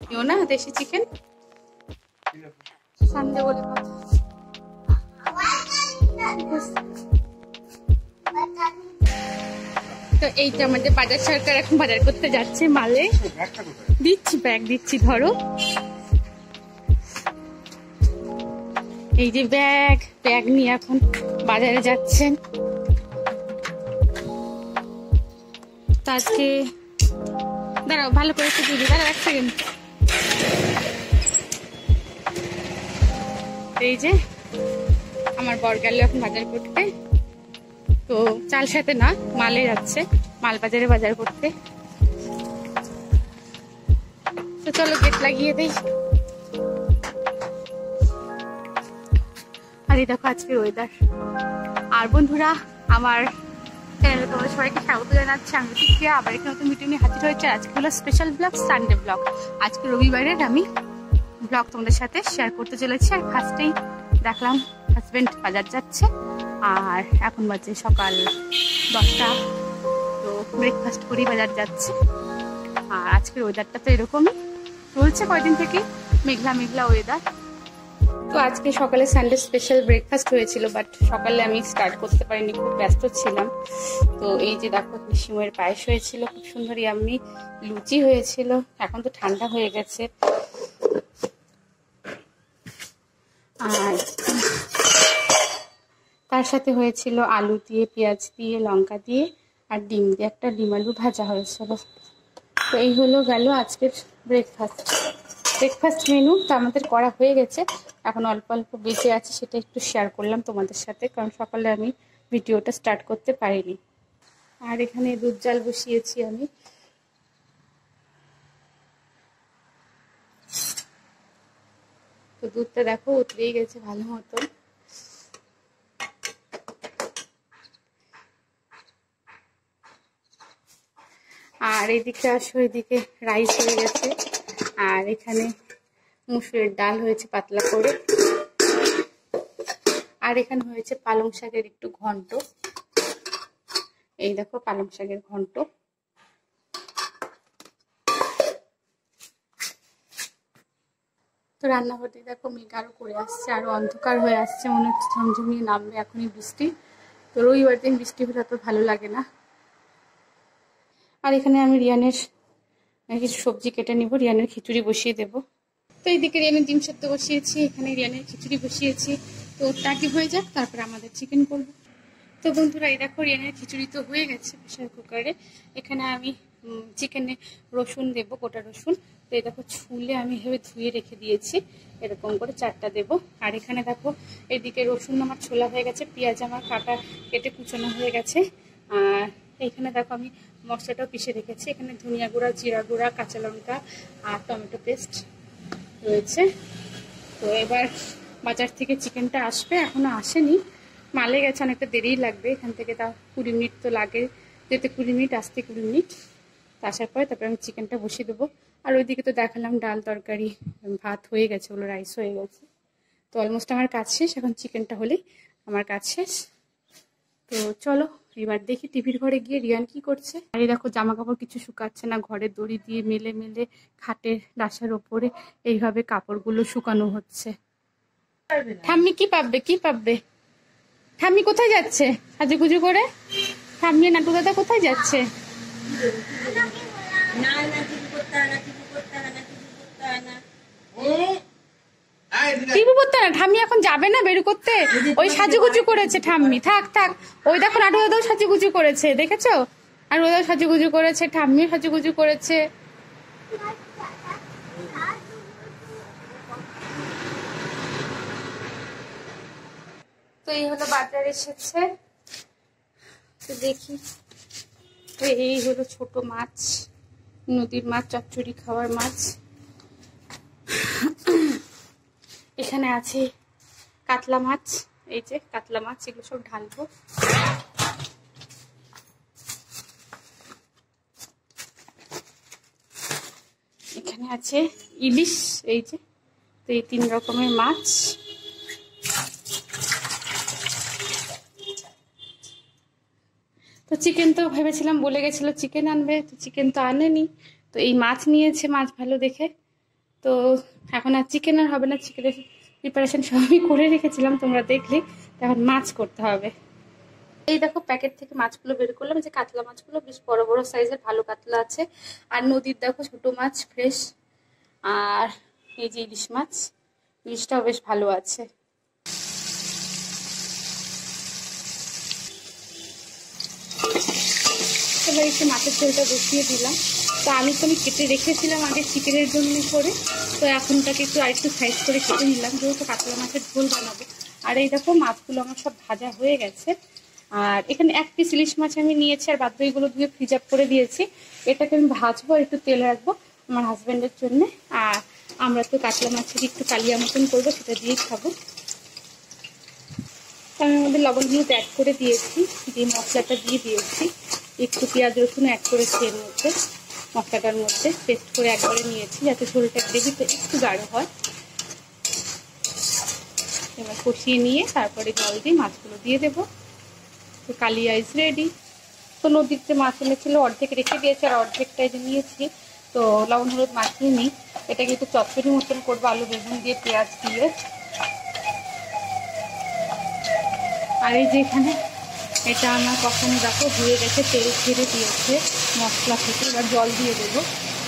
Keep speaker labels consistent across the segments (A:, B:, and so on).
A: ইও না দেশি চিকেন সানডে বলে কথা। তো এইটা আমাদের বাজার সরকার এখন বাজার করতে যাচ্ছে মালে দিচ্ছি, ব্যাগ দিচ্ছি, ধরো এই যে ব্যাগ নিয়ে এখন বাজারে যাচ্ছেন। আজকে দাঁড়াও ভালো করে একটু দিদি, দাঁড়াও 1 সেকেন্ড। এই যে আমার বর গেল এখন বাজার করতে, তো চাল সাথে না মালে যাচ্ছে, মাল বাজারে বাজার করতে। তো চলো গেট লাগিয়ে দেই। আর এই দেখো আজকের ওয়েদার। আর বন্ধুরা আমার চ্যানেলে তোমাদের সবাইকে স্বাগত জানাচ্ছি। আমি প্রীতিক্রিয়া আবার এখানে নতুন ভিডিও নিয়ে হাজির হয়েছে। আজকে হলো স্পেশাল ব্লগ, সানডে ব্লগ। আজকে রবিবারের আমি ব্লগ তোমাদের সাথে শেয়ার করতে চলেছি। আর ফার্স্টেই দেখলাম হাজবেন্ড বাজার যাচ্ছে, আর এখন বাজে সকাল 10টা। তো ব্রেকফাস্ট করেই বাজার যাচ্ছে। আর আজকের ওয়েদারটা তো এরকমই চলছে কয়দিন থেকে, মেঘলা মেঘলা ওয়েদার। তো আজকে সকালে সানডে স্পেশাল ব্রেকফাস্ট হয়েছিল, বাট সকালে আমি স্টার্ট করতে পারিনি, খুব ব্যস্ত ছিলাম। তো এই যে দেখো সিমের পায়েস হয়েছিল, খুব সুন্দর ইয়াম্মি। লুচি হয়েছিল, এখন তো ঠান্ডা হয়ে গেছে। আর তার সাথে হয়েছিল আলু দিয়ে, পেঁয়াজ দিয়ে, লঙ্কা দিয়ে আর ডিম দিয়ে একটা ডিম আলু ভাজা হয়েছিল। তো এই হলো গেল আজকের ব্রেকফাস্ট মেনু। তো আমাদের করা হয়ে গেছে, এখন অল্প অল্প বেঁচে আছে, সেটা একটু শেয়ার করলাম তোমাদের সাথে, কারণ সকালে আমি ভিডিওটা স্টার্ট করতে পারিনি। আর এখানে দুধ জাল বসিয়েছি আমি। তো দুধটা দেখো উতলেই গেছে ভালো মতো। আর এদিকে আসো, এদিকে রাইস হয়ে গেছে, আর এখানে মুসুরের ডাল হয়েছে পাতলা করে, আর এখানে হয়েছে পালং শাকের একটু ঘন্ট। এই দেখো পালং শাকের ঘন্ট। তো রান্নাঘরটি দেখো মেঘ আরো করে আসছে, আরো অন্ধকার হয়ে আসছে, মনে হচ্ছে ঝমঝমিয়ে নামবে এখনই বৃষ্টি। তো রবিবার দিন বৃষ্টি হলে তো ভালো লাগে না। আর এখানে আমি রিয়ানের কিছু সবজি কেটে নিব, রিয়ানের খিচুড়ি বসিয়ে দেব। তো এইদিকে রিয়ানের ডিম সেদ্ধ বসিয়েছি, এখানে রিয়ানের খিচুড়ি বসিয়েছি। তো ওটাকে হয়ে যাক, তারপরে আমাদের চিকেন করবো। তো বন্ধুরা এই দেখো রিয়ানের খিচুড়ি তো হয়ে গেছে প্রেসার কুকারে। এখানে আমি চিকেনে রসুন দেবো, গোটা রসুন। তো এই দেখো ছুলে আমি এভাবে ধুয়ে রেখে দিয়েছি, এরকম করে 4টা দেবো। আর এখানে দেখো এদিকে রসুন আমার ছোলা হয়ে গেছে, পেঁয়াজ আমার কাটা কেটে কুচানো হয়ে গেছে। আর এইখানে দেখো আমি মশলাটাও পিষে রেখেছি, এখানে ধনিয়া গুঁড়া, জিরা গুঁড়া, কাঁচা লঙ্কা আর টমেটো পেস্ট রয়েছে। তো এবার বাজার থেকে চিকেনটা আসবে, এখনো আসেনি, মালে গেছে, অনেকটা দেরিই লাগবে। এখান থেকে তাও 20 মিনিট তো লাগে, যেতে 20 মিনিট, আসতে 20 মিনিট। তো আসার পরে তারপরে আমি চিকেনটা বসিয়ে দেবো। আর ওইদিকে তো দেখালাম ডাল তরকারি, ভাত হয়ে গেছে, ওগুলো রাইস হয়ে গেছে। তো অলমোস্ট আমার কাজ শেষ, এখন চিকেনটা হলেই আমার কাজ শেষ। তো চলো এবার দেখি টিভির ঘরে গিয়ে রিয়ান কি করছে। আর এই দেখো জামা কাপড় কিছু শুকাচ্ছে না, ঘরের দড়ি দিয়ে মেলে মেলে খাটের ডাসার ওপরে এইভাবে কাপড়গুলো শুকানো হচ্ছে। ঠাম্মি কি পাববে, কি পাববে? ঠাম্মি কোথায় যাচ্ছে সাজুগুজু করে? ঠাম্মি নাটু দাদা কোথায় যাচ্ছে? টিভি করতে না, ঠাম্মি এখন যাবে না বেরু করতে, ওই সাজুগুজু করেছে ঠাম্মি। থাক থাক, ওই দেখো নাটু দাদাও সাজুগুজু করেছে, দেখেছো? আর ওদাও সাজুগুজু করেছে, ঠাম্মিও সাজুগুজু করেছে। তো এই হলো বাজার এসেছে, তো দেখি। তো এই হলো ছোট মাছ, নদীর মাছ, চচ্চড়ি খাওয়ার মাছ। এখানে আছে কাতলা মাছ, এই যে কাতলা মাছ, এগুলো সব ঢালবো। এখানে আছে ইলিশ, এই যে। তো এই 3 রকমের মাছ। তো চিকেন তো ভেবেছিলাম, বলে গেছিল চিকেন আনবে, তো চিকেন তো আনেনি। তো এই মাছ নিয়েছে, মাছ ভালো দেখে। তো এখন আর চিকেন আর হবে না, চিকেনের প্রিপারেশন সব আমি করে রেখেছিলাম, তোমরা দেখলে। এখন মাছ করতে হবে। এই দেখো প্যাকেট থেকে মাছগুলো বের করলাম, যে কাতলা মাছগুলো বেশ বড় বড় সাইজের, ভালো কাতলা আছে। আর নদীর দেখো ছোট মাছ ফ্রেশ। আর এই যে ইলিশ মাছ, ইলিশটাও বেশ ভালো আছে। এবার একটু মাছের ঝোলটা বসিয়ে দিলাম। তো আলু তো আমি কেটে রেখেছিলাম আগে চিকেনের জন্য করে, তো এখনটাকে একটু আরেকটু সাইজ করে কেটে নিলাম, যেহেতু কাতলা মাছের ঝোল বানাবো। আর এই দেখো মাছগুলো আমার সব ভাজা হয়ে গেছে। আর এখানে 1 পিস ইলিশ মাছ আমি নিয়েছি, আর বাদ বাকিগুলো ধুয়ে ফ্রিজ আপ করে দিয়েছি। এটাকে আমি ভাজবো, একটু তেল রাখবো আমার হাজব্যান্ডের জন্য। আর আমরা তো কাতলা মাছের একটু কালিয়া মতন করবো, সেটা দিয়েই খাবো। আমি আমাদের লবণ হলুদ অ্যাড করে দিয়েছি, দিয়ে মশলাটা দিয়ে দিয়েছি। একটু পেঁয়াজ রসুন অ্যাড করেছি এর মধ্যে, মশলাটার মধ্যে পেস্ট করে একবারে নিয়েছি, যাতে ঝোলটা গ্রেভিতে একটু গাঢ় হয়। এবার কষিয়ে নিয়ে তারপরে জল দিয়ে মাছগুলো দিয়ে দেবো। তো কালিয়া ইজ রেডি। তো নদীতে মাছ এনেছিল, অর্ধেক রেখে দিয়েছি, আর অর্ধেকটাই যে নিয়েছি। তো লবণ হলুদ মাখিয়ে নিই। এটাকে একটু চচ্চড়ি মতন করবো, আলু বেগুন দিয়ে পেঁয়াজ দিয়ে। আর এই যে এখানে এটা আমার কখনো দেখো ধুয়ে রেখে তেল ছেড়ে দিয়েছে মশলা থেকে, এবার জল দিয়ে দেবো।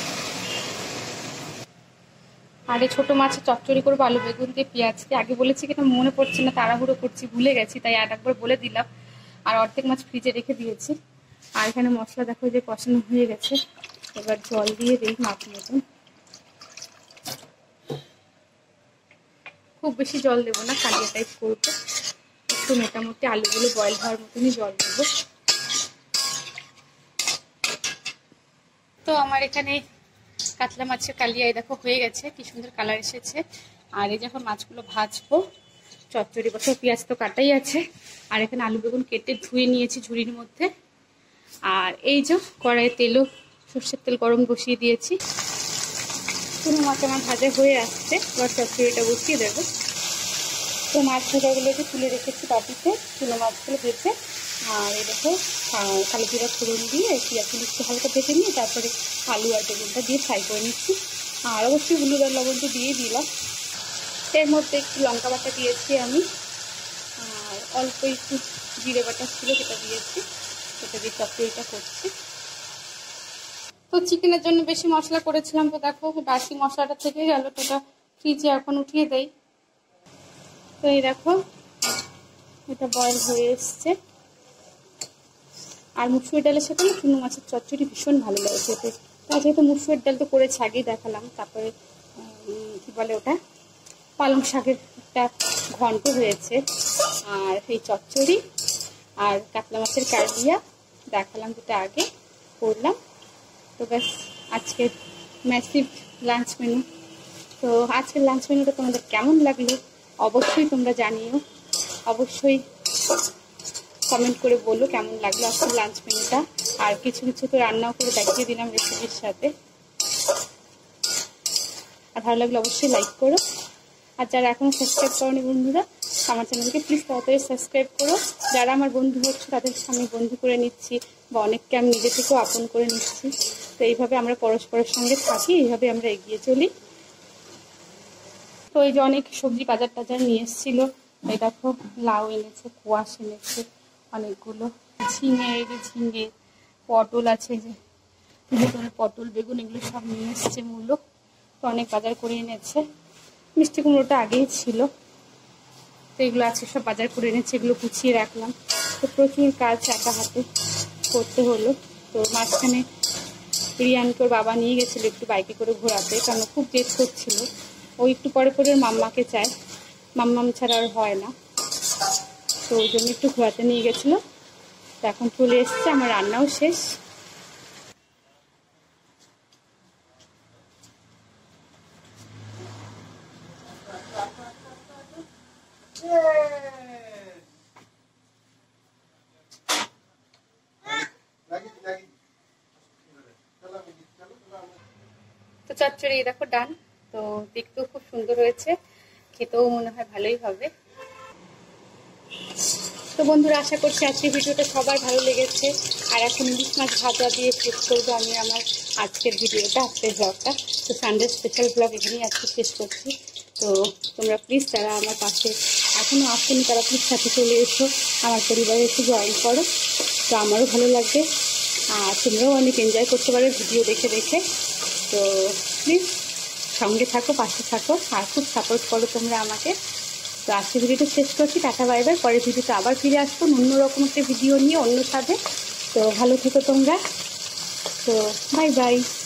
A: আর এই ছোটো মাছের চচ্চড়ি করবো আলু বেগুন দিয়ে পেঁয়াজ দিয়ে। আগে বলেছি কিনা মনে পড়ছে না, তাড়াহুড়ো করছি, ভুলে গেছি, তাই আর একবার বলে দিলাম। আর অর্ধেক মাছ ফ্রিজে রেখে দিয়েছি। আর এখানে মশলা দেখো যে কষানো হয়ে গেছে, এবার জল দিয়ে দিই মাছ মতন। খুব বেশি জল দেবো না, কালিয়া টাইপ করবো, একটু মোটামুটি আলুগুলো বয়েল হওয়ার মতনই জল দেবো। তো আমার এখানে কাতলা মাছের কালিয়া দেখো হয়ে গেছে, কি সুন্দর কালার এসেছে। আর এই যখন মাছগুলো ভাজবো, চচ্চড়ি বসে পেঁয়াজ তো কাটাই আছে। আর এখানে আলু বেগুন কেটে ধুয়ে নিয়েছি ঝুড়ির মধ্যে। আর এই যে কড়াইয়ে তেলও সর্ষের তেল গরম বসিয়ে দিয়েছি। চুনো মাছ আমার ভাজা হয়ে আসছে, এবার চচ্চড়িটা বসিয়ে দেবো। তো মাছ ভাজাগুলোকে তুলে রেখেছি বাটিতে, চুনো মাছগুলো ভেজে। আর এই দেখো কালো জিরা ফোড়ন দিয়ে পেঁয়াজগুলো একটু হালকা ভেজে নিয়ে তারপরে আলু আর বেগুনটা দিয়ে ফ্রাই করে নিচ্ছি। আর অবশ্যই হলুদ আর লবণ তো দিয়ে দিলাম। এর মধ্যে একটু লঙ্কা বাটা দিয়েছি আমি, আর অল্প একটু জিরে বাটা ছিল সেটা দিয়েছি। সেটা দিয়ে চচ্চড়িটা করছি। তো চিকেনের জন্য বেশি মশলা করেছিলাম, তো দেখো বাসি মশলাটা থেকে গেল, তো ওটা ফ্রিজে এখন উঠিয়ে দেয়। তো এই দেখো এটা বয়েল হয়ে এসছে। আর মুসুর ডালের সাথে চুনো মাছের চচ্চড়ি ভীষণ ভালো লাগে খেতে। তা যেহেতু মুসুর ডাল তো করেছি, আগেই দেখালাম। তারপরে কি বলে ওটা, পালং শাকের একটা ঘন্ট হয়েছে, আর এই চচ্চড়ি আর কাতলা মাছের কালিয়া দেখালাম, যেটা আগে করলাম। তো ব্যাস আজকে ম্যাসিভ লাঞ্চ মেনু। তো আজকের লাঞ্চ মেনুটা তোমাদের কেমন লাগলো অবশ্যই তোমরা জানিও, অবশ্যই কমেন্ট করে বলো কেমন লাগলো আজকের লাঞ্চ মেনুটা। আর কিছু কিছু তো রান্নাও করে দেখিয়ে দিলাম রেসিপির সাথে। আর ভালো লাগলে অবশ্যই লাইক করো। আর যারা এখনও সাবস্ক্রাইব করোনি বন্ধুরা, আমার চ্যানেলকে প্লিজ তাড়াতাড়ি সাবস্ক্রাইব করো। যারা আমার বন্ধু হচ্ছে তাদের আমি বন্ধু করে নিচ্ছি, বা অনেককে আমি নিজে থেকেও আপন করে নিচ্ছি। তো এইভাবে আমরা পরস্পরের সঙ্গে থাকি, এইভাবে আমরা এগিয়ে চলি। তো এই যে অনেক সবজি বাজার টাজার নিয়ে এসেছিলো। এই দেখো লাউ এনেছে, কোয়াশ এনেছে অনেকগুলো, ঝিঙে, পটল আছে, যে ভেতরে পটল বেগুন এগুলো সব নিয়ে এসছে মূলো। তো অনেক বাজার করে এনেছে। মিষ্টি কুমড়োটা আগেই ছিল, তো এগুলো আছে সব বাজার করে এনেছে, এগুলো গুছিয়ে রাখলাম। তো প্রচুর কাজ একা হাতে করতে হলো। তো মাঝখানে রিয়ানকে ওর বাবা নিয়ে গেছিলো একটু বাইকে করে ঘোরাতে, কারণ খুব জেদ করছিল। ও একটু পরে পরে মাম্মাকে চায়, মাম্মাম ছাড়া আর হয় না। তো ওই জন্য একটু ঘোরাতে নিয়ে গেছিলো। তো এখন চলে এসছে, আমার রান্নাও শেষ। তো চচ্চড়ি দেখো ডান। তো দেখতেও খুব সুন্দর হয়েছে, খেতেও মনে হয় ভালোই হবে। তো বন্ধুরা আশা করছি আজকের ভিডিওটা সবার ভালো লেগেছে। আর এখন ইলিশ মাছ ভাজা দিয়ে শেষ করবো আমি আমার আজকের ভিডিওটা, আজকের ব্লগটা। তো সানডে স্পেশাল ব্লগ এখানেই আজকে শেষ করছি। তো তোমরা প্লিজ যারা আমার পাশে এখনও আসেনি তারা প্লিজ সাথে চলে এসো, আমার পরিবারে এসে জয়েন করো। তো আমারও ভালো লাগবে আর তোমরাও অনেক এনজয় করতে পারো ভিডিও দেখে দেখে। তো প্লিজ সঙ্গে থাকো, পাশে থাকো আর খুব সাপোর্ট করো তোমরা আমাকে। তো আজকে ভিডিওটা শেষ করছি, টাটা বাই বাই। পরের ভিডিওতে আবার ফিরে আসবো অন্যরকম একটা ভিডিও নিয়ে, অন্য সাথে। তো ভালো থেকো তোমরা। তো বাই বাই।